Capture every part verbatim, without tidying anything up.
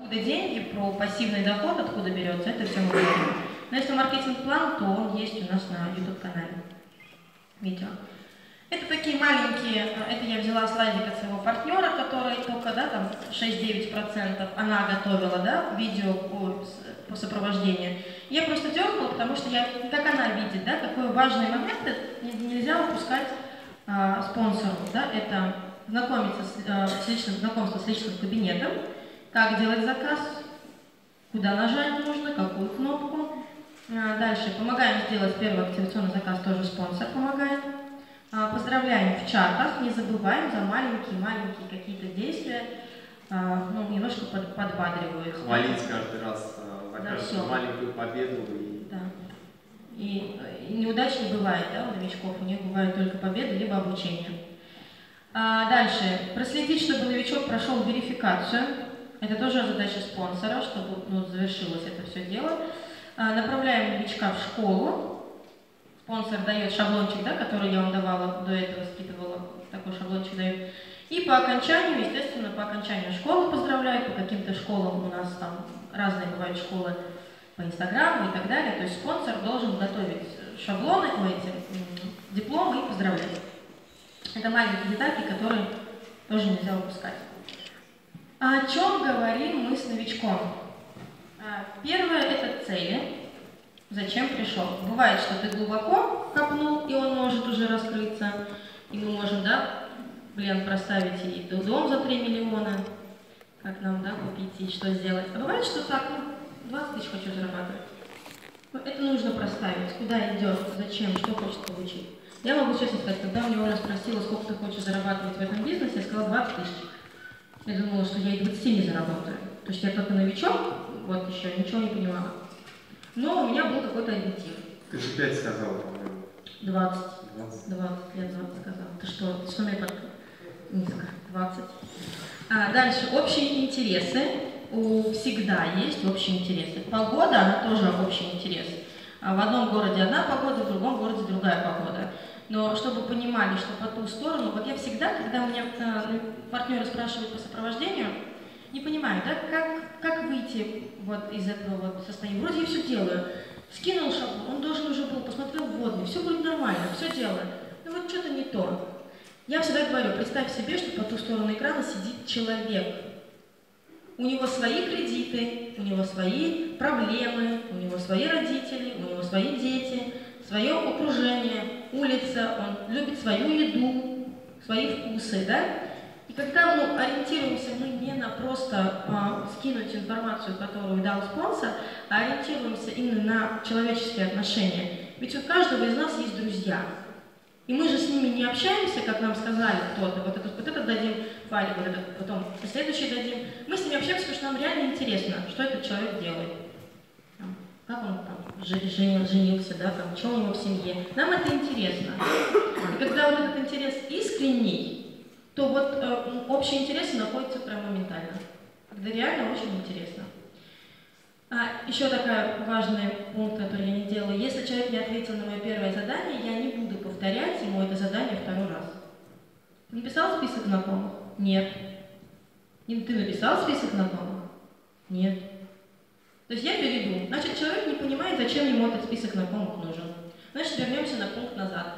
откуда деньги, про пассивный доход, откуда берется, это все мы говорим. Но если маркетинг-план, то он есть у нас на YouTube-канале. Видео. Это такие маленькие, это я взяла слайдик от своего партнера, который только, да, там шесть-девять процентов она готовила, да, видео по, по сопровождению. Я просто дергала, потому что я, как она видит, да, какой важный момент, нельзя упускать а, спонсору, да, это знакомиться с, а, с личным, знакомство с личным кабинетом, как делать заказ, куда нажать нужно, какую кнопку. А, дальше помогаем сделать первый активационный заказ, тоже спонсор помогает. Поздравляем в чатах, не забываем за маленькие-маленькие какие-то действия, ну, немножко под, подбадривают. Хвалить каждый раз за да, каждую маленькую победу. И... Да. И, и неудач не бывает, да, у новичков, у них бывают только победы, либо обучение. А дальше, проследить, чтобы новичок прошел верификацию, это тоже задача спонсора, чтобы ну, завершилось это все дело. А, направляем новичка в школу. Спонсор дает шаблончик, да, который я вам давала, до этого скидывала, такой шаблончик дает. И по окончанию, естественно, по окончанию школы поздравляют, по каким-то школам у нас там разные бывают школы по Инстаграму и так далее. То есть спонсор должен готовить шаблоны, эти дипломы и поздравлять. Это маленькие детальки, которые тоже нельзя упускать. О чем говорим мы с новичком? Первое – это цели. Зачем пришел? Бывает, что ты глубоко копнул, и он может уже раскрыться, и мы можем, да, блин, проставить и дом за три миллиона, как нам, да, купить и что сделать. А бывает, что так, ну, двадцать тысяч хочу зарабатывать. Но это нужно проставить, куда идет, зачем, что хочет получить. Я могу честно сказать, когда у него раз спросила, сколько ты хочешь зарабатывать в этом бизнесе, я сказала двадцать тысяч. Я думала, что я и двадцати не заработаю. То есть я только новичок, вот еще ничего не понимала. Но у меня был какой-то ориентир. Ты же пять сказала, по-моему. двадцать. двадцать, я двадцать сказала. Ты что, ты что мне так низко? двадцать. А, дальше, общие интересы. У всегда есть общие интересы. Погода, она тоже общий интерес. А в одном городе одна погода, в другом городе другая погода. Но чтобы понимали, что по ту сторону, вот я всегда, когда у меня э, партнеры спрашивают по сопровождению, не понимаю, да, как, как выйти вот из этого вот состояния. Вроде я все делаю. Скинул шаблон, он должен уже был, посмотрел вводный, все будет нормально, все делаю. Но вот что-то не то. Я всегда говорю, представь себе, что по ту сторону экрана сидит человек. У него свои кредиты, у него свои проблемы, у него свои родители, у него свои дети, свое окружение, улица, он любит свою еду, свои вкусы, да? И когда мы ориентируемся мы не на просто а, скинуть информацию, которую дал спонсор, а ориентируемся именно на человеческие отношения. Ведь у каждого из нас есть друзья. И мы же с ними не общаемся, как нам сказали кто-то, вот этот, вот этот дадим файлик, вот этот, потом следующий дадим. Мы с ними общаемся, потому что нам реально интересно, что этот человек делает. Там, как он там женил, женился, да, там, что у него в семье. Нам это интересно. И когда вот этот интерес искренний, то вот э, общие интересы находятся прям моментально. Когда реально очень интересно. А, еще такой важный пункт, который я не делаю. Если человек не ответил на мое первое задание, я не буду повторять ему это задание второй раз. Написал список знакомых? Нет. И ты написал список знакомых? Нет. То есть я перейду. Значит, человек не понимает, зачем ему этот список знакомых нужен. Значит, вернемся на пункт назад.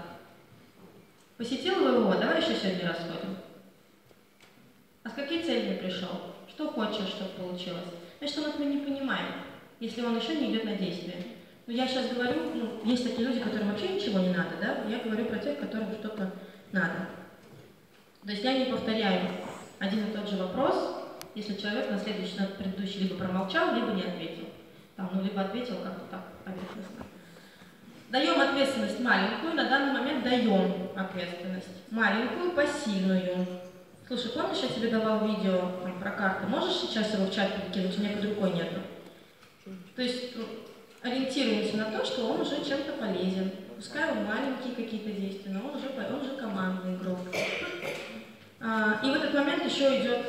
Посетил его, давай еще сегодня раз сходим. А с какой целью пришел? Что хочешь, чтобы получилось? Значит, он этого не понимает, если он еще не идет на действие. Но я сейчас говорю, ну, есть такие люди, которым вообще ничего не надо, да? Я говорю про тех, которым что-то надо. То есть я не повторяю один и тот же вопрос, если человек на следующий, на предыдущий либо промолчал, либо не ответил. Там, ну, либо ответил как-то так поверхностно. Даем ответственность маленькую, на данный момент даем ответственность. Маленькую, посильную. Слушай, помнишь, я тебе давал видео там, про карты? Можешь сейчас его в чат перекинуть? У меня под рукой нету. То есть ну, ориентируемся на то, что он уже чем-то полезен. Пускай он маленькие какие-то действия, но он уже, он уже командный игрок. А, и в этот момент еще идет,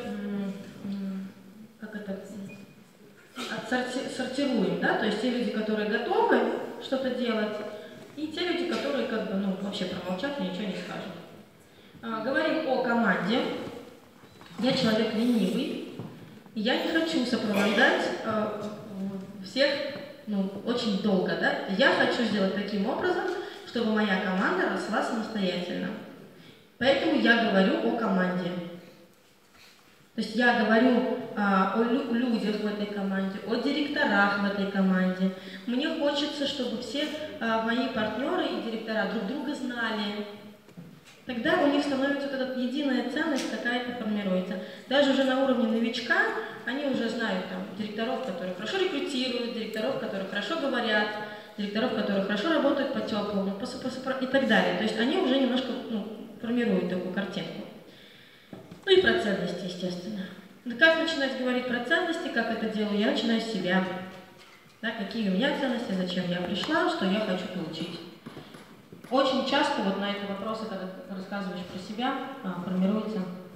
как это, отсорти, сортируем, да? То есть те люди, которые готовы что-то делать, и те люди, которые как бы, ну, вообще промолчат и ничего не скажут. А, говорим о команде. Я человек ленивый, Я не хочу сопровождать э, всех ну, очень долго, да? Я хочу сделать таким образом, чтобы моя команда росла самостоятельно. Поэтому я говорю о команде. То есть я говорю а, о лю людях в этой команде, о директорах в этой команде. Мне хочется, чтобы все а, мои партнеры и директора друг друга знали. Тогда у них становится вот эта единая ценность какая-то формируется. Даже уже на уровне новичка они уже знают там, директоров, которые хорошо рекрутируют, директоров, которые хорошо говорят, директоров, которые хорошо работают по теплому и так далее. То есть они уже немножко ну, формируют такую картинку. Ну и про ценности, естественно. Но как начинать говорить про ценности, как это делаю? Я начинаю с себя. Да, какие у меня ценности, зачем я пришла, что я хочу получить. Очень часто вот на эти вопросы, когда ты рассказываешь про себя, формируются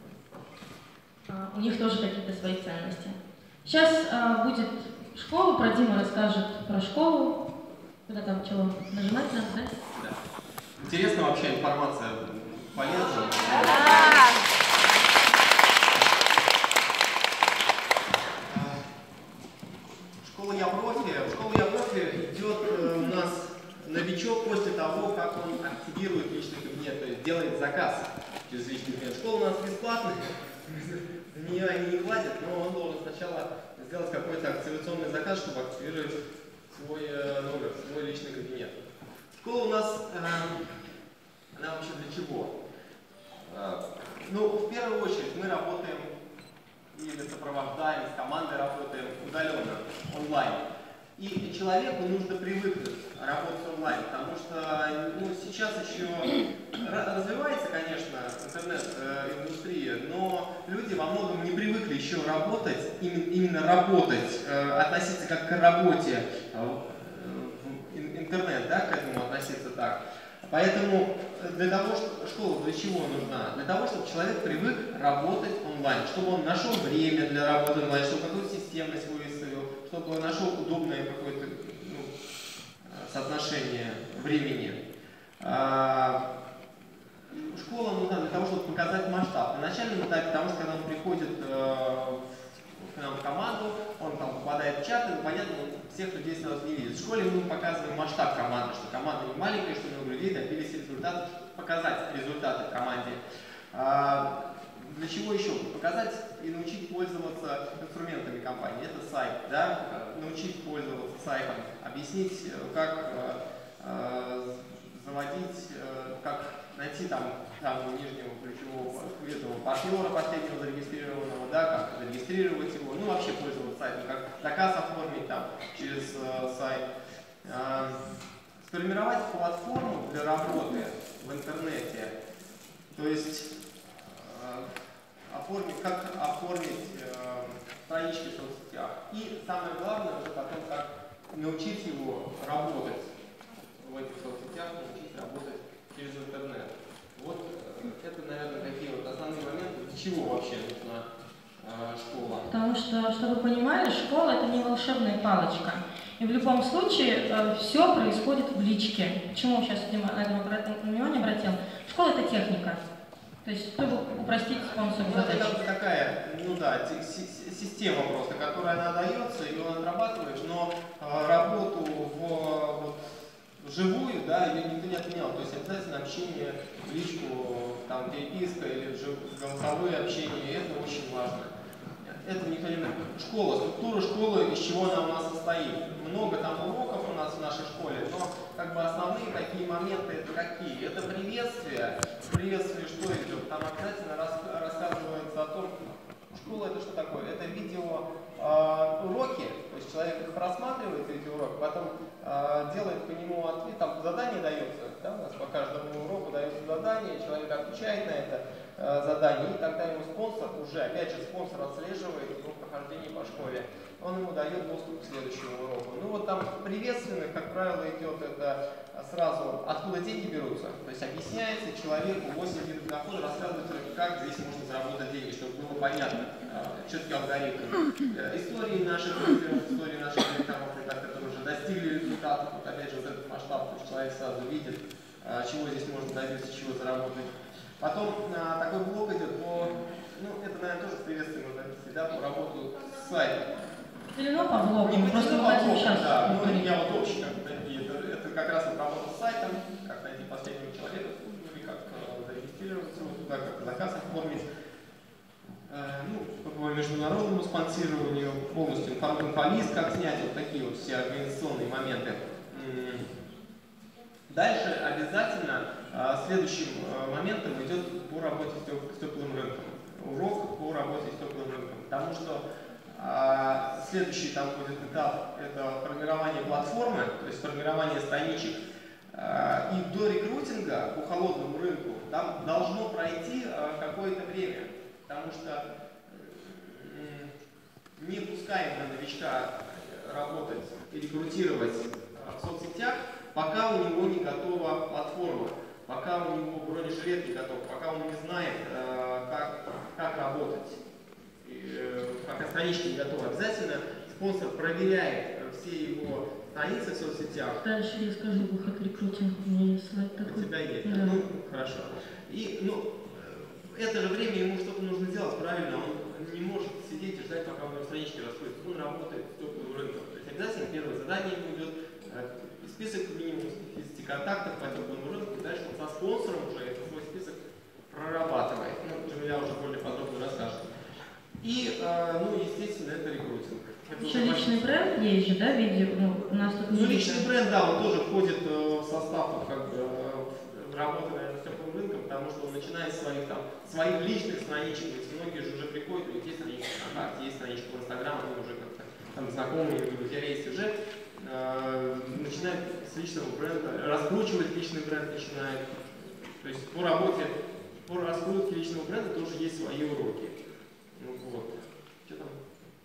у них тоже какие-то свои ценности. Сейчас будет школа, про Дима расскажет про школу. Куда там чего? Нажимать надо, да? Да. Интересная вообще информация, полезная. Школа «Я профи». В школу «Я профи» идет у нас новичок после того, как он активирует личный кабинет, то есть делает заказ через личный кабинет. Школа у нас бесплатная, за нее они не платят, но он должен сначала сделать какой-то активационный заказ, чтобы активировать свой номер, свой личный кабинет. Школа у нас, она вообще для чего? Ну, в первую очередь мы работаем или сопровождаем, с командой работаем удаленно, онлайн. И человеку нужно привыкнуть работать онлайн, потому что ну, сейчас еще развивается, конечно, интернет-индустрия, но люди во многом не привыкли еще работать, именно работать, относиться как к работе в интернет, да, к этому относиться так. Поэтому для того, что школа для чего нужна? Для того, чтобы человек привык работать онлайн, чтобы он нашел время для работы онлайн, чтобы какую-то системность выставил, чтобы нашел удобное какое-то ну, соотношение времени. А, школа нужна для того, чтобы показать масштаб. На начальном этапе, потому что когда он приходит э, к нам в команду, он там попадает в чат, и понятно, всех людей сразу не видит. В школе мы показываем масштаб команды, что команда не маленькая, что много людей добились результатов, показать результаты в команде. А, для чего еще? Показать и научить пользоваться инструментами компании. Это сайт, да? Научить пользоваться сайтом, объяснить, как э, заводить, э, как найти там, там нижнего ключевого этого партнера последнего зарегистрированного, да, как зарегистрировать его, ну вообще пользоваться сайтом, как заказ оформить там через э, сайт. Э, сформировать платформу для работы в интернете, то есть э, оформить, как оформить э, странички в соцсетях. И самое главное уже потом, как научить его работать в этих соцсетях, научить работать через интернет. Вот э, это, наверное, такие вот основные моменты, для чего вообще нужна э, школа. Потому что, чтобы вы понимали, школа это не волшебная палочка. И в любом случае э, все происходит в личке. Почему сейчас на это внимание обратил? Школа это техника. То есть, чтобы упростить спонсору задачи. Это такая, ну да, система просто, которая она дается, ее отрабатываешь, но э, работу в, вот, вживую, да, ее никто не отменял. То есть обязательно общение в личку, там, переписка или голосовое общение, это очень важно. Это никто не... Школа, структура школы, из чего она у нас состоит. Много там уроков у нас в нашей школе, но как бы основные такие моменты это какие? Это приветствие. Приветствие что идет? Там обязательно рас, рассказывается о том, школа это что такое? Это видео э, уроки, то есть человек просматривает эти уроки, потом э, делает по нему ответ, там задание дается, да, у нас по каждому уроку дается задание, человек отвечает на это э, задание, и тогда ему спонсор уже, опять же, спонсор отслеживает его прохождение по школе, он ему дает доступ к следующему уроку. Ну вот там приветственных, как правило, идет это сразу, откуда деньги берутся, то есть объясняется человеку восемь видов дохода, рассказывается, как здесь можно заработать деньги, чтобы было понятно, четкий алгоритм. Истории наших менеджеров, истории наших директоров, которые уже достигли результатов, вот опять же вот этот масштаб, то есть человек сразу видит, чего здесь можно добиться, чего заработать. Потом такой блок идет по, ну это, наверное, тоже с приветствием можно написать. да, по работу с сайтом. Делено по блоку, Не просто по блоку, сейчас. да, ну, я вот общий, как бы, это, это как раз вот работа с сайтом, как найти последнего человека, или как э, зарегистрироваться вот туда, как заказ оформить. Э, ну, по международному спонсированию, полностью инфолист, как снять, вот такие вот все организационные моменты. Дальше обязательно э, следующим э, моментом идет по работе с теплым рынком. Урок по работе с теплым рынком. Потому что э, следующий там будет этап — это формирование платформы, то есть формирование страничек. Э, и до рекрутинга по холодному рынку там должно пройти э, какое-то время. Потому что э, не пускаем мы новичка работать и рекрутировать э, в соцсетях, пока у него не готова платформа, пока у него бронежилет не готов, пока он не знает, э, как, как работать, и, э, пока странички не готовы. Обязательно спонсор проверяет все его страницы в соцсетях. Дальше я скажу выход рекрутинг, у меня есть слайд такой. У тебя есть, да. Ну, хорошо. И, ну, это же время ему что-то нужно делать правильно, он не может сидеть и ждать, пока у него странички раскроются. Он работает с теплым рынком. То есть обязательно первое задание ему идет, список минимум десяти контактов по теплому рынку, и дальше он со спонсором уже этот свой список прорабатывает. Ну, Джамиля уже более подробно расскажет. И, э, ну, естественно, это рекрутинг. Это еще личный бренд есть же, да, видео? Ну, у нас тут ну, личный бренд, да, он тоже входит э, в состав как бы, э, работы, наверное, с теплым рынком, потому что он начинает с своих, там, своих личных страничек. Ведь многие же уже приходят, у них есть страничка ВКонтакте, есть страничка в Инстаграм, они уже как-то там знакомые, друзья есть уже. Э, начинает с личного бренда, раскручивать личный бренд начинает. То есть по работе, по раскрутке личного бренда тоже есть свои уроки. Ну, вот. Что там?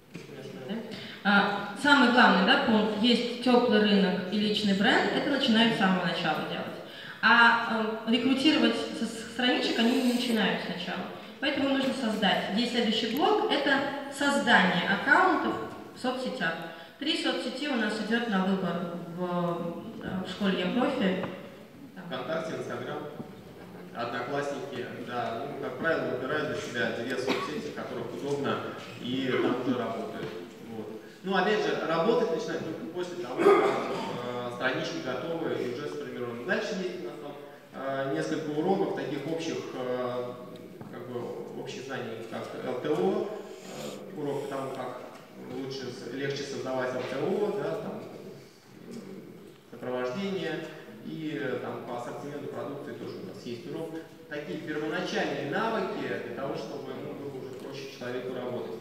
А, самый главный, да, пункт, есть теплый рынок и личный бренд, это начинают с самого начала делать. А э, рекрутировать со страничек они не начинают сначала. Поэтому нужно создать. Здесь следующий блок — это создание аккаунтов в соцсетях. Три соцсети у нас идет на выбор в, в школе Я Профи. ВКонтакте, Инстаграм, Одноклассники, да, ну, как правило, выбирают для себя две соцсети, которых удобно, и там уже работают. Вот. Ну, опять же, работать начинают только после того, как э, странички готовы и уже сформированы. Дальше есть у нас там э, несколько уроков, таких общих, э, как бы, общих знаний, как эл тэ о, э, урок по тому, как лучше, легче создавать эл тэ о, да, там, сопровождение. И там, по ассортименту продукции тоже у нас есть урок. Такие первоначальные навыки для того, чтобы ну, было уже проще человеку работать.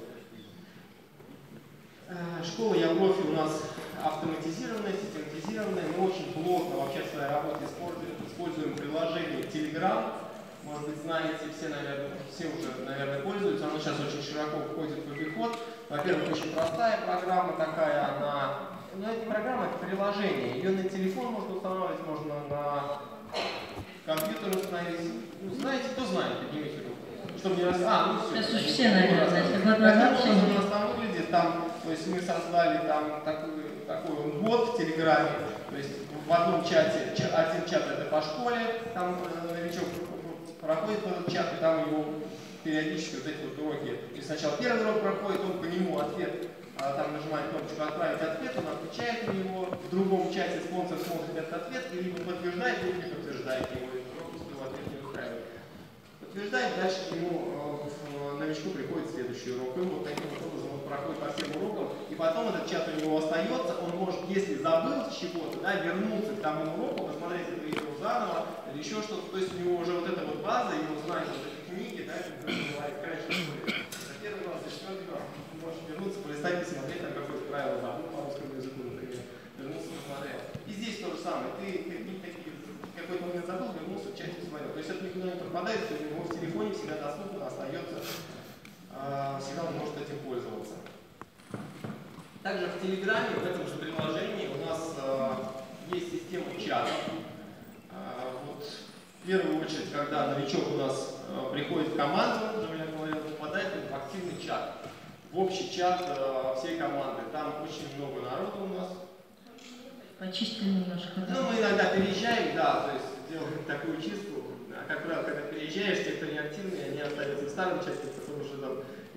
Школа Я Профи у нас автоматизированная, систематизированная. Мы очень плотно вообще в своей работе используем, используем приложение Telegram. Может быть, знаете, все, наверное, все уже, наверное, пользуются. Оно сейчас очень широко входит в обиход. Во-первых, очень простая программа такая, она... Но эта программа — это приложение. Ее на телефон можно устанавливать, можно на компьютер установить. Ну, знаете, кто знает, поднимите руку. Чтобы не раз... А, ну все. Сейчас все, наверное, знаете, год назад все. У нас там выглядит, там, то есть мы создали там такой, такой бот в Телеграме. То есть в одном чате, один чат — это по школе, там новичок проходит этот чат, и там его периодически вот эти вот уроки. И сначала первый урок проходит, он по нему ответ. Там нажимает кнопочку «Отправить ответ», он отвечает на него, в другом чате спонсор смотрит этот ответ и либо подтверждает, либо не подтверждает его, и пропуск его ответ не устраивает. Подтверждает, дальше к нему, э, новичку приходит следующий урок, и вот таким вот образом он проходит по всем урокам, и потом этот чат у него остается, он может, если забыл чего-то, да, вернуться к тому уроку, посмотреть это видео заново, или еще что-то, то есть у него уже вот эта вот база, его знает вот эти книги, да, как называют, конечно, за первый раз, за четвертый раз. Можешь вернуться, полистать, посмотреть, там какое-то правило забыл по русскому языку, например. Вернулся, посмотрел. И здесь то же самое. Ты какой-то момент забыл, вернулся, в чате посмотрел. То есть это никуда не пропадает, у него в телефоне всегда доступно, остается, всегда он может этим пользоваться. Также в Телеграме, в этом же приложении, у нас есть система чата. Вот, в первую очередь, когда новичок у нас приходит в команду, уже я говорил, попадает в активный чат. В общий чат э, всей команды. Там очень много народу у нас. Почистили немножко. Ну, мы иногда переезжаем, да, то есть делаем такую чистку. А как правило, когда переезжаешь, те, кто не активные, они остаются в старом чате, потом уже там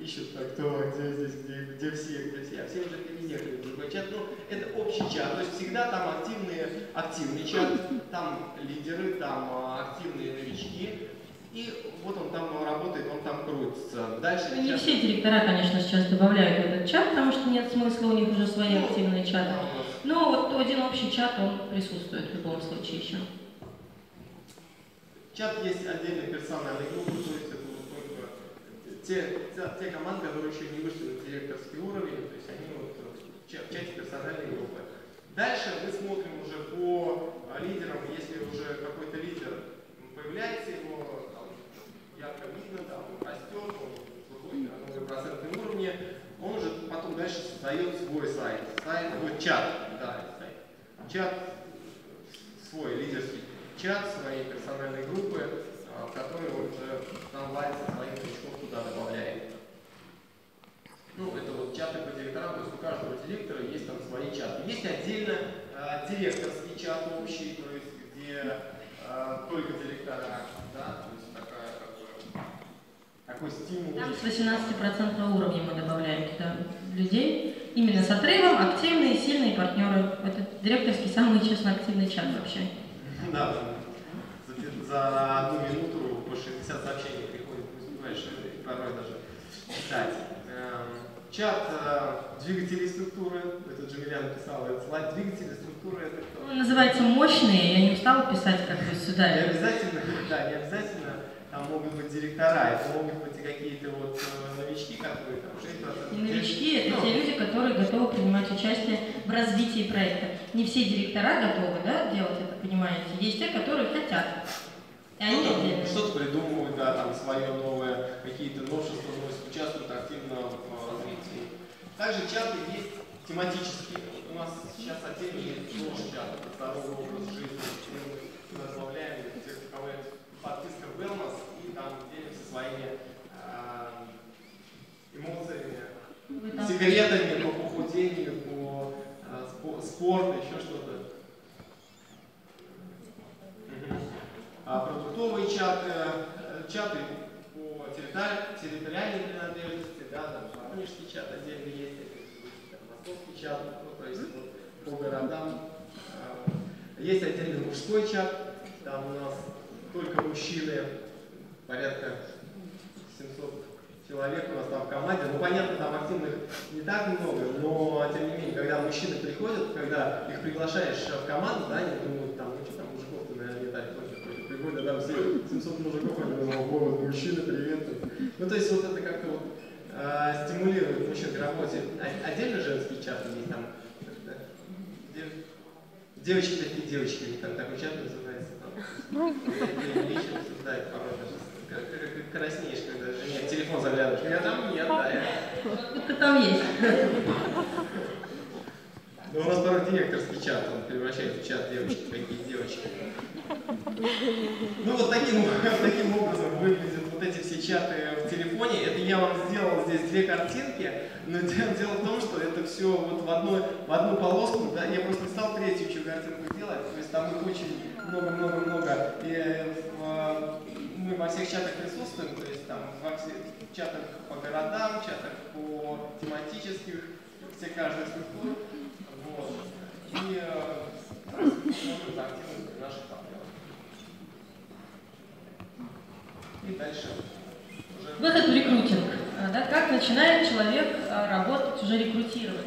ищут, так, кто, где здесь, где, где все, где все, а все уже переехали в другой чат. Ну, это общий чат, то есть всегда там активные, активный чат, там лидеры, там активные новички, и вот он там работает, он там крутится. Дальше не чат... все директора, конечно, сейчас добавляют в этот чат, потому что нет смысла, у них уже свои ну, активные чаты. Да, но вот один общий чат, он присутствует в любом случае еще. Чат есть отдельно персональный группы, то есть это вот только те, те, те команды, которые еще не вышли на директорский уровень, то есть они вот в чате персональной группы. Дальше мы смотрим уже по лидерам, если уже какой-то лидер появляется, его там, ярко видно, там, растет, он выходит на новые процентные уровни, он уже потом дальше создает свой сайт, сайт, вот чат, да, сайт. Чат свой лидерский чат своей персональной группы, в которой он уже там варится своих новичков туда добавляет. Ну, это вот чаты по директорам, то есть у каждого директора есть там свои чаты. Есть отдельно э, директорский чат общий, то есть где э, только директора, да, то есть такая, как бы, такой стимул. Там с восемнадцати процентов уровня мы добавляем туда людей, именно с отрывом, активные, сильные партнеры. Это директорский самый, честно, активный чат вообще. Да, за, за одну минуту по шестьдесят сообщений приходит, не успеваешь порой даже читать. Чат э, двигателей структуры, это Джамиля написала этот слайд, двигатели структуры это кто? Он называется мощные, я не устала писать как бы сюда. Не обязательно, да, не обязательно, там могут быть директора, это могут быть какие-то вот новички, которые там шесть процентов. И новички это те люди, которые готовы принимать участие в развитии проекта. Не все директора готовы, да, делать это, понимаете, есть те, которые хотят. И они что-то, что-то придумывают, да, там свое новое, какие-то новшества вносят, участвуют активно в развитии. Также чаты есть тематические. Вот у нас сейчас отдельно есть тоже чаты по здоровому образу жизни. Мы добавляем тех, у кого есть подписка в Wellness, и там делимся своими э, эмоциями, секретами по похудению, по э, спорту, еще что-то. А продуктовые чаты, чаты по территориальной принадлежности, да, там воронежский чат отдельно есть, там, московский чат, ну, то есть вот, по городам. Есть отдельный мужской чат, там у нас только мужчины, порядка семьсот человек у нас там в команде. Ну, понятно, там активных не так много, но тем не менее, когда мужчины приходят, когда их приглашаешь в команду, да, они думают, там, ну что там мужиков-то, наверное, не так много. Приходят, там все семьсот мужиков, они думают, вот, мужчины, привет. Ну, то есть вот это как-то вот э, стимулирует мужчин к работе. Отдельно женские чаты есть там, дев... девочки такие девочки, там такой чат называется. Лично обсуждают порой даже. Краснеешь, когда жене телефон заглядываешь. Я там нет, да. Это там есть. Но у нас порой директорский чат, он превращается в чат девочки, какие девочки. Ну вот таким, таким образом выглядят вот эти все чаты в телефоне. Это я вам сделал здесь две картинки, но дело в том, что это все вот в, одной, в одну полоску, да, я просто не стал третью еще картинку делать, то есть там их очень много-много-много. И в, мы во всех чатах присутствуем, то есть там во всех чатах по городам, чатах по тематических, все каждая структура. Вот. И смотрим за активность наших партнеров. И дальше. Уже... Выход в рекрутинг. Да, как начинает человек работать, уже рекрутировать.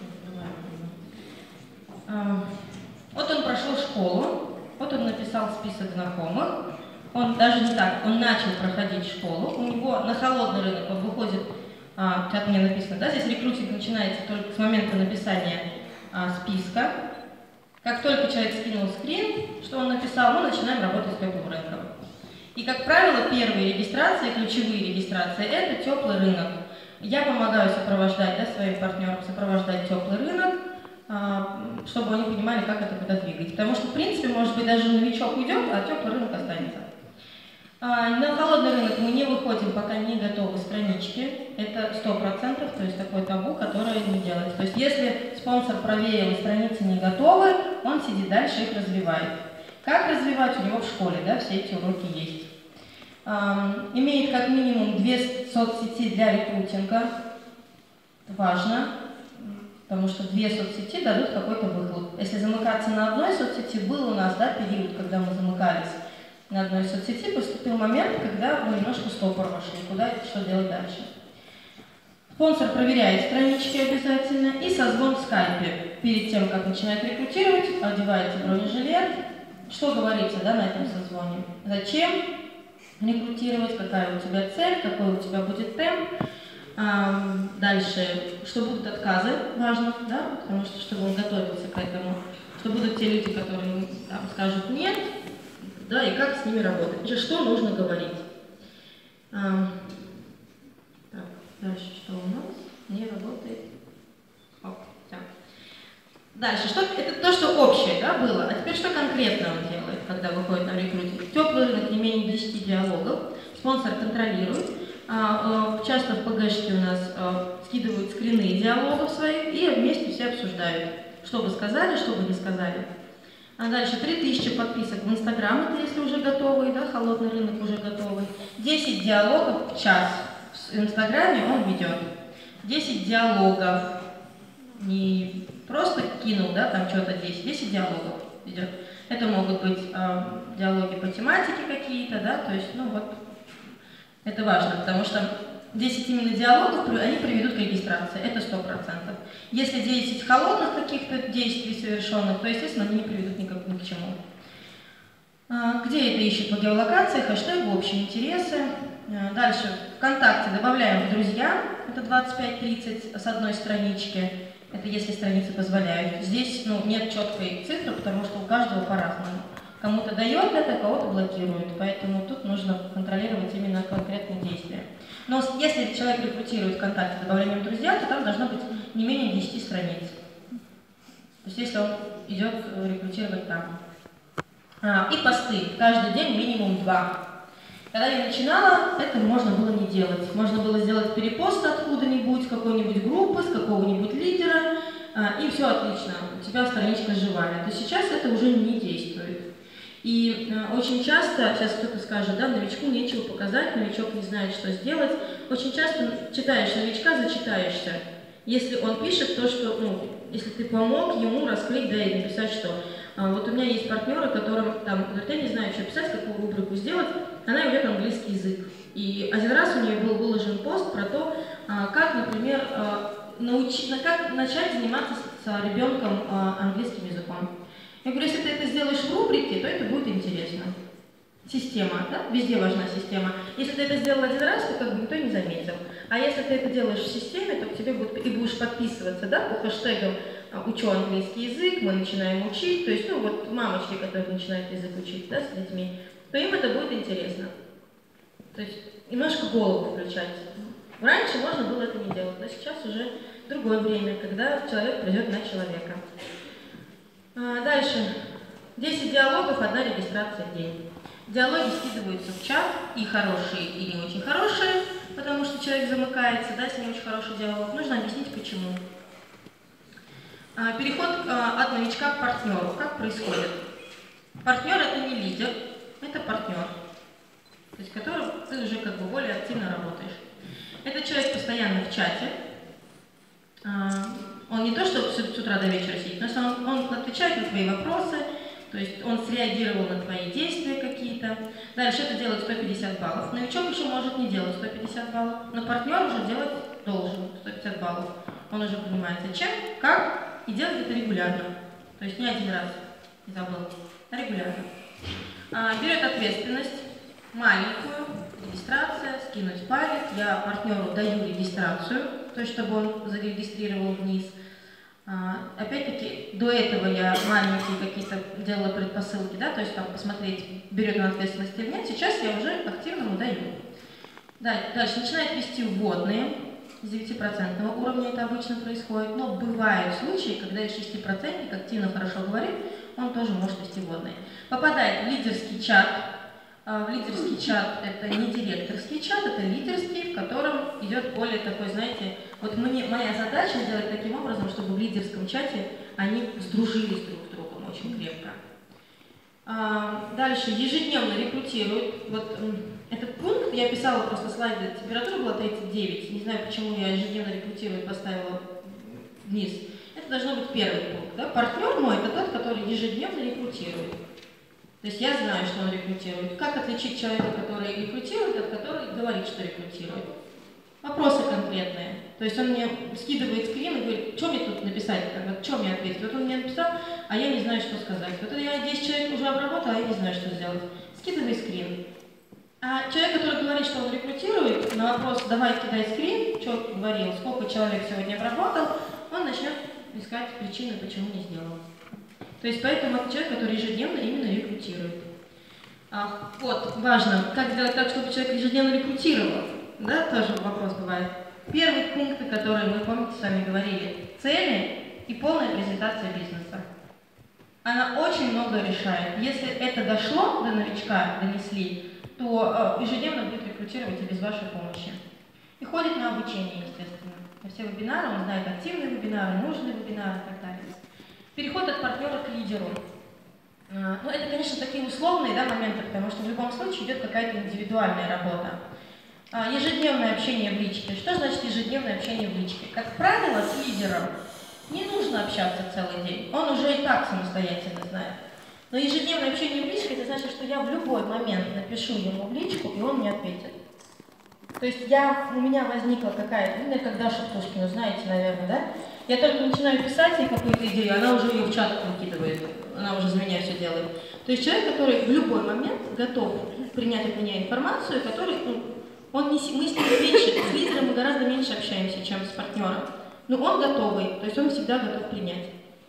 Вот он прошел школу, вот он написал список знакомых, он даже не так, он начал проходить школу, у него на холодный рынок он выходит, а, как мне написано, да, здесь рекрутинг начинается только с момента написания а, списка. Как только человек скинул скрин, что он написал, мы начинаем работать с теплым рынком. И, как правило, первые регистрации, ключевые регистрации – это теплый рынок. Я помогаю сопровождать, да, своим партнерам сопровождать теплый рынок, чтобы они понимали, как это куда двигать. Потому что, в принципе, может быть, даже новичок уйдет, а теплый рынок останется. На холодный рынок мы не выходим, пока не готовы странички. Это сто процентов, то есть такое табу, которое не делается. То есть если спонсор проверил, и страницы не готовы, он сидит дальше, их развивает. Как развивать? У него в школе, да, все эти уроки есть. Имеет как минимум две соцсети для рекрутинга. Это важно, потому что две соцсети дадут какой-то выхлоп. Если замыкаться на одной соцсети, был у нас, да, период, когда мы замыкались на одной соцсети, поступил момент, когда мы немножко в стопор вошли, куда что делать дальше. Спонсор проверяет странички обязательно и созвон в скайпе. Перед тем, как начинает рекрутировать, одевается бронежилет. Что говорится, да, на этом созвоне? Зачем рекрутировать, какая у тебя цель, какой у тебя будет темп. А, дальше, что будут отказы, важно, да, потому что, чтобы он готовился к этому, что будут те люди, которые там скажут нет, да, и как с ними работать, что нужно говорить. А, так, дальше что у нас? Не работает. Оп, так. Дальше, что, это то, что общее, да, было, а теперь что конкретно он делает, когда выходит на рекрутинг? Теплый рынок, не менее десяти диалогов, спонсор контролирует. Часто в ПГшке у нас скидывают скрины диалогов своих и вместе все обсуждают, что бы сказали, что бы не сказали. А дальше три тысячи подписок в Инстаграм, это если уже готовый, да, холодный рынок уже готовый. десять диалогов в час в Инстаграме он ведет. десять диалогов, не просто кинул, да, там что-то десять, десять диалогов ведет. Это могут быть э, диалоги по тематике какие-то, да, то есть, ну вот, это важно, потому что десять именно диалогов, они приведут к регистрации, это сто процентов. Если десять холодных каких-то действий совершенных, то, естественно, они не приведут никак, ни к чему. Где это ищут? По геолокации, хэштег, общие интересы. Дальше ВКонтакте добавляем в друзья, это двадцать пять тридцать с одной странички, это если страницы позволяют. Здесь ну, нет четкой цифры, потому что у каждого по-разному. Кому-то дает это, кого-то блокирует, поэтому тут нужно контролировать именно конкретные действия. Но если человек рекрутирует ВКонтакте с добавлением друзья, то там должно быть не менее десяти страниц. То есть если он идет рекрутировать там. А, и посты. Каждый день минимум два. Когда я начинала, это можно было не делать. Можно было сделать перепост откуда-нибудь, с какой-нибудь группы, с какого-нибудь лидера, а, и все отлично, у тебя страничка живая. То сейчас это уже не действует. И э, очень часто, сейчас кто-то скажет, да, новичку нечего показать, новичок не знает, что сделать. Очень часто читаешь новичка, зачитаешься. Если он пишет то, что, ну, если ты помог ему раскрыть, да, и написать, что а, вот у меня есть партнеры, которым там, говорят, я не знаю, что писать, какую рубрику сделать, она ведет английский язык. И один раз у нее был выложен пост про то, а, как, например, а, научить, как начать заниматься с, с ребенком а, английским языком. Я говорю, если ты это сделаешь в рубрике, то это будет интересно. Система, да? Везде важна система. Если ты это сделал один раз, то как бы никто не заметил. А если ты это делаешь в системе, то к тебе будет, и будешь подписываться, да, по хэштегам «Учу английский язык», мы начинаем учить, то есть, ну вот мамочки, которые начинают язык учить, да, с детьми, то им это будет интересно. То есть немножко голову включать. Раньше можно было это не делать, но сейчас уже другое время, когда человек придет на человека. Дальше. десять диалогов, одна регистрация в день. Диалоги скидываются в чат, и хорошие, и не очень хорошие, потому что человек замыкается, да, если не очень хороший диалог. Нужно объяснить, почему. Переход от новичка к партнеру. Как происходит? Партнер – это не лидер, это партнер, то есть которым ты уже как бы более активно работаешь. Этот человек постоянно в чате. Он не то, что с утра до вечера сидит, но если он, он отвечает на твои вопросы, то есть он среагировал на твои действия какие-то. Дальше это делает сто пятьдесят баллов. Новичок еще может не делать сто пятьдесят баллов, но партнер уже делать должен сто пятьдесят баллов. Он уже понимает, зачем, как, и делать это регулярно. То есть не один раз, не забыл, а регулярно. А, берет ответственность маленькую, регистрация, скинуть файлик. Я партнеру даю регистрацию, то есть чтобы он зарегистрировал вниз. Опять-таки, до этого я маленькие какие-то делала предпосылки, да, то есть там посмотреть, берет он ответственность или нет. Сейчас я уже активно ему даю. Дальше начинает вести вводные, с девятипроцентного уровня это обычно происходит, но бывают случаи, когда и шестипроцентник активно хорошо говорит, он тоже может вести вводные. Попадает в лидерский чат. В лидерский чат это не директорский чат, это лидерский, в котором идет более такой, знаете, вот мне, моя задача сделать таким образом, чтобы в лидерском чате они сдружились друг с другом очень крепко. А, дальше ежедневно рекрутируют. Вот Этот пункт, я писала просто слайды, температура была тридцать девять, не знаю, почему я ежедневно рекрутирую поставила вниз. Это должно быть первый пункт. Да? Партнер мой – это тот, который ежедневно рекрутирует. То есть я знаю, что он рекрутирует. Как отличить человека, который рекрутирует, от который говорит, что рекрутирует? Вопросы конкретные. То есть он мне скидывает скрин и говорит, что мне тут написать, что мне ответить. Вот он мне написал, а я не знаю, что сказать. Вот я десять человек уже обработала, а я не знаю, что сделать. Скидывай скрин. А человек, который говорит, что он рекрутирует, на вопрос «давай кидай скрин», что говорил, сколько человек сегодня обработал, он начнет искать причины, почему не сделал. То есть поэтому это человек, который ежедневно именно рекрутирует. А, вот, важно, как сделать так, чтобы человек ежедневно рекрутировал. Да, тоже вопрос бывает. Первый пункт, который мы, помните, с вами говорили, цели и полная презентация бизнеса. Она очень много решает. Если это дошло до новичка, донесли, то э, ежедневно будет рекрутировать и без вашей помощи. И ходит на обучение, естественно. На все вебинары, он знает активные вебинары, нужные вебинары и так далее. Переход от партнера к лидеру. Э, ну, это, конечно, такие условные, да, моменты, потому что в любом случае идет какая-то индивидуальная работа. Э, ежедневное общение в личке. Что значит ежедневное общение в личке? Как правило, с лидером не нужно общаться целый день. Он уже и так самостоятельно знает. Но ежедневное общение в личке, это значит, что я в любой момент напишу ему в личку, и он мне ответит. То есть я, у меня возникла какая-то, ну, как Даша Птушкина, знаете, наверное, да? Я только начинаю писать ей какую-то идею, она уже ее в чат выкидывает, она уже за меня все делает. То есть человек, который в любой момент готов принять от меня информацию, который, ну, он не, мы с ним меньше, с лидером мы гораздо меньше общаемся, чем с партнером. Но он готовый, то есть он всегда готов принять.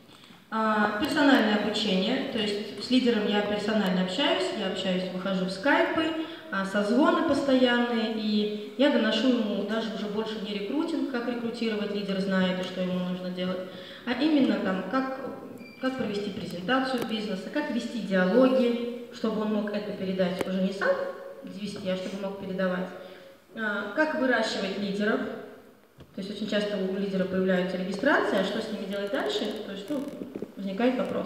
А, персональное обучение, то есть с лидером я персонально общаюсь, я общаюсь, выхожу в скайпы, а, созвоны постоянные, и я доношу ему даже уже больше не рекрутинг, как рекрутировать, лидер знает, и что ему нужно делать, а именно там, как, как провести презентацию бизнеса, как вести диалоги, чтобы он мог это передать уже не сам вести, а чтобы мог передавать, а, как выращивать лидеров. То есть очень часто у лидера появляются регистрации, а что с ними делать дальше, то есть, ну, возникает вопрос.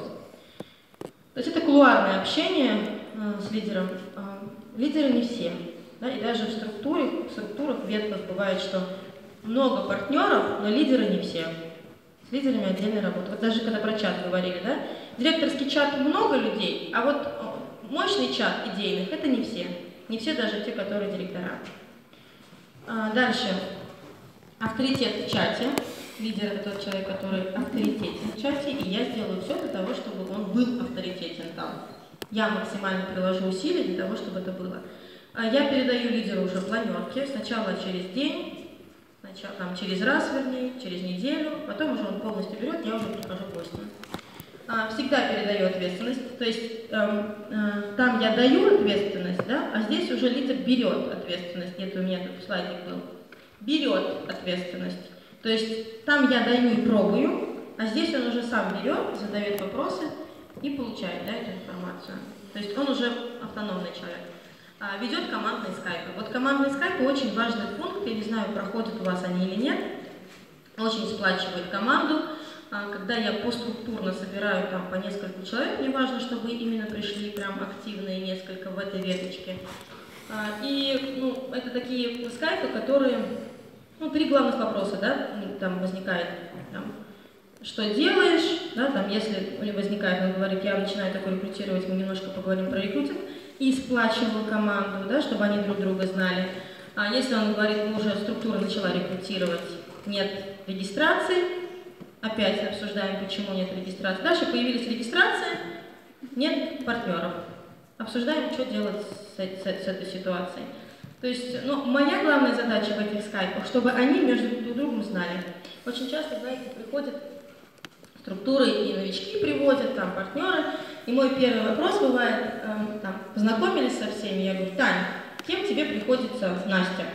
То есть это кулуарное общение э, с лидером. Э, лидеры не все. Да, и даже в структуре, в структурах, в ветках бывает, что много партнеров, но лидеры не все. С лидерами отдельная работа. Вот даже когда про чат говорили, да, директорский чат много людей, а вот мощный чат идейных это не все. Не все даже те, которые директора. А, дальше. Авторитет в чате. Лидер – это тот человек, который авторитетен в чате, и я сделаю все для того, чтобы он был авторитетен там. Я максимально приложу усилия для того, чтобы это было. Я передаю лидеру уже планерки, сначала через день, сначала, там, через раз, вернее, через неделю, потом уже он полностью берет, я уже прихожу к гостям. Всегда передаю ответственность, то есть эм, э, там я даю ответственность, да, а здесь уже лидер берет ответственность, нет, у меня тут слайдик был. Берет ответственность. То есть там я даю и пробую, а здесь он уже сам берет, задает вопросы и получает, да, эту информацию. То есть он уже автономный человек. А, ведет командные скайпы. Вот командные скайпы очень важный пункт, я не знаю, проходят у вас они или нет. Очень сплачивает команду. А, когда я постструктурно собираю там по несколько человек, не важно, чтобы именно пришли прям активные несколько в этой веточке. И ну, это такие скайпы, которые, ну, три главных вопроса, да, там возникает, там, что делаешь, да, там, если возникает, он говорит, я начинаю такое рекрутировать, мы немножко поговорим про рекрутинг, и сплачиваю команду, да, чтобы они друг друга знали. А если он говорит, мы уже структура начала рекрутировать, нет регистрации, опять обсуждаем, почему нет регистрации. Дальше появились регистрации, нет партнеров. Обсуждаем, что делать с, с, с этой ситуацией. То есть, ну, моя главная задача в этих скайпах, чтобы они между друг другом знали. Очень часто, знаете, приходят структуры, и новички приводят, там, партнеры, и мой первый вопрос бывает, э, там, познакомились со всеми, я говорю, Таня, кем тебе приходится Настя?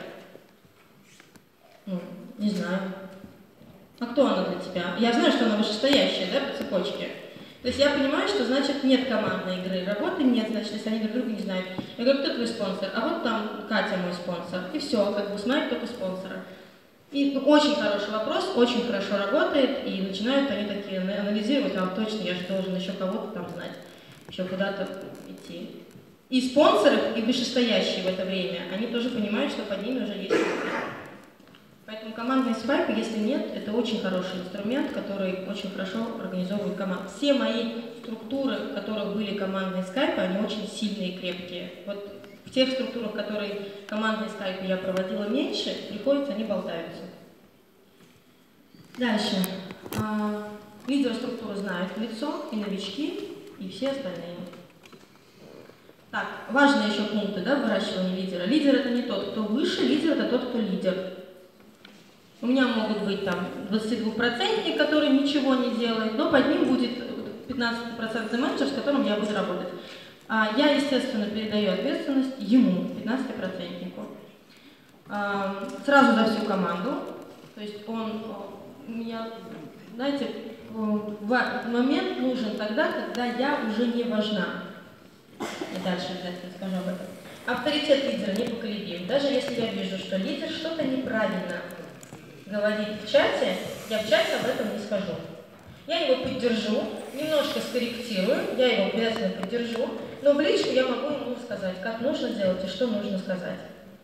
Ну, не знаю. А кто она для тебя? Я знаю, что она вышестоящая, да, по цепочке. То есть я понимаю, что значит нет командной игры, работы нет, значит, если они друг друга не знают. Я говорю, кто твой спонсор? А вот там Катя мой спонсор. И все, как бы смотрят только спонсора. И ну, очень хороший вопрос, очень хорошо работает, и начинают они такие анализировать, а точно, я же должен еще кого-то там знать, еще куда-то идти. И спонсоры, и вышестоящие в это время, они тоже понимают, что под ними уже есть люди. Поэтому командные скайпы, если нет, это очень хороший инструмент, который очень хорошо организовывает команду. Все мои структуры, в которых были командные скайпы, они очень сильные и крепкие. Вот в тех структурах, которые командные скайпы я проводила меньше, приходится, они болтаются. Дальше. Лидеры структуры знают в лицо, и новички, и все остальные. Так, важные еще пункты, да, выращивания лидера. Лидер это не тот, кто выше, лидер это тот, кто лидер. У меня могут быть там двадцатидвухпроцентник, который ничего не делает, но под ним будет пятнадцатипроцентный менеджер, с которым я буду работать. А я, естественно, передаю ответственность ему, пятнадцатипроцентнику. А, сразу за всю команду. То есть он у меня, знаете, момент нужен тогда, когда я уже не важна. И дальше обязательно скажу об этом. Авторитет лидера непоколебим. Даже если я вижу, что лидер что-то неправильно говорит в чате, я в чате об этом не скажу. Я его поддержу, немножко скорректирую, я его обязательно поддержу, но в личку я могу ему сказать, как нужно делать и что нужно сказать.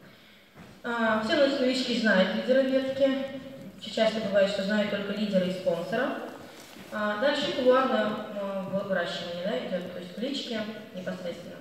А, все новички знают лидера ветки. Очень часто бывает, что знают только лидера и спонсора. А дальше кулуарное выращивание, да, идет, то есть в личке непосредственно.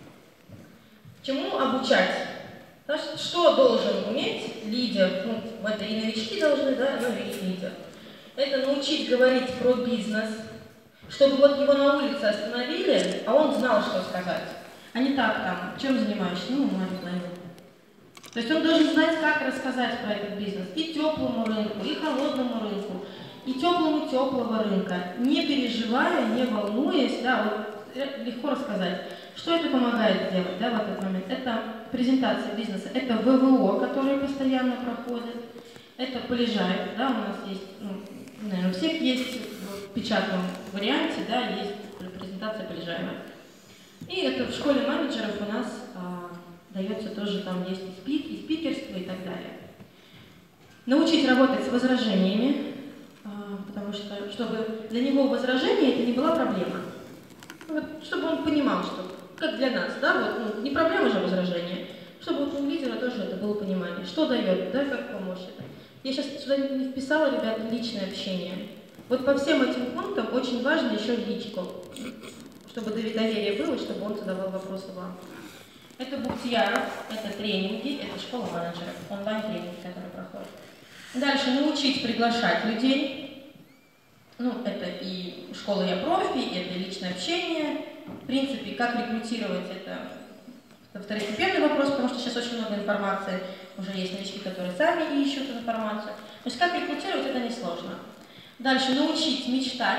Чему обучать? Значит, что должен уметь лидер? Ну, в это и новички должны, да, ну и лидер. Это научить говорить про бизнес, чтобы вот его на улице остановили, а он знал, что сказать. А не так там, чем занимаешься? Ну, мать знаю. То есть он должен знать, как рассказать про этот бизнес и теплому рынку, и холодному рынку, и теплому теплого рынка, не переживая, не волнуясь, да, вот легко рассказать. Что это помогает сделать, да, в этот момент? Это презентация бизнеса, это ВВО, которые постоянно проходят, это полежаев, да, у нас есть, ну, наверное, у всех есть в печатном варианте, да, есть презентация полежаева. И это в школе менеджеров у нас а, дается тоже, там есть и спик, и спикерство и так далее. Научить работать с возражениями, а, потому что, чтобы для него возражение это не была проблема. Вот, чтобы он понимал, что, как для нас, да, вот, ну, не проблема же возражения, чтобы вот у лидера тоже это было понимание, что дает, да, как помочь это. Я сейчас сюда не вписала, ребят, личное общение. Вот по всем этим пунктам очень важно еще личку, чтобы доверие было, чтобы он задавал вопросы вам. Это Бухтияров, это тренинги, это школа менеджеров, онлайн-тренинги, которые проходят. Дальше научить приглашать людей. Ну, это и школа «Я профи», это личное общение. В принципе, как рекрутировать, это второстепенный вопрос, потому что сейчас очень много информации. Уже есть новички, которые сами ищут информацию. То есть как рекрутировать, это несложно. Дальше научить мечтать.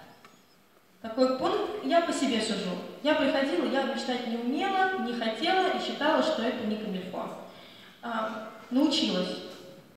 Такой пункт, я по себе сужу. Я приходила, я мечтать не умела, не хотела и считала, что это не камильфо. А, научилась.